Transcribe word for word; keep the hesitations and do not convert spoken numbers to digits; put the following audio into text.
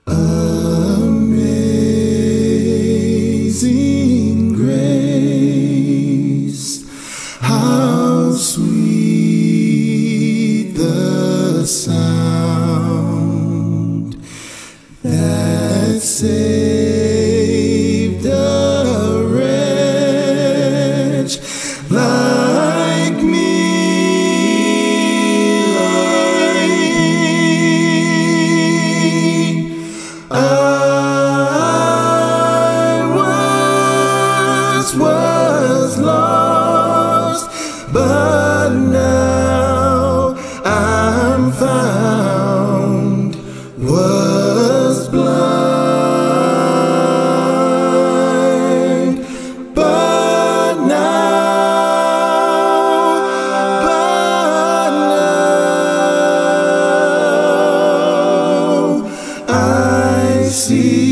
Amazing grace, how sweet the sound that saved a wretch like me. Was lost, but now I'm found, was blind, but now, but now I see.